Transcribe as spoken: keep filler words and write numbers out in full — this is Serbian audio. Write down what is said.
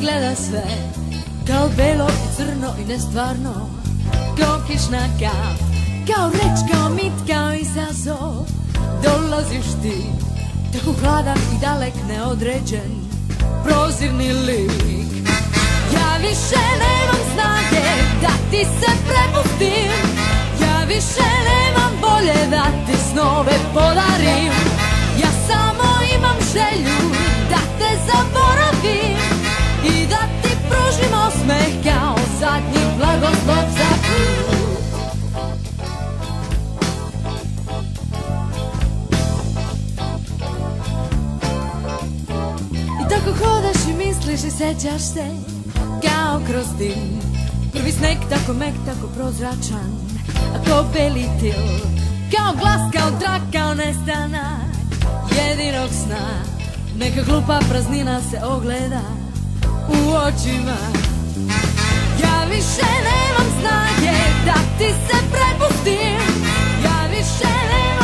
izgleda sve kao belo i crno i nestvarno, kao kišna kap, kao reč, kao mit, kao izazov. Dolaziš ti, tako hladan i dalek, neodređen, prozirni lik. Ja više nemam snage da ti se prepustim, ja više nemam volje da ti snove podarim. Ja samo imam želju da te zaboravim i da ti pružim osmeh kao zadnji blagoslov za put. I tako hodaš i misliš i sećaš se kao kroz dim, prvi sneg tako mek, tako prozračan, a kao beli til, kao glas, kao trak, kao nestanak jedinog sna. Neka glupa praznina se ogleda u očima. Ja više nemam snage da ti se prepustim, ja više nemam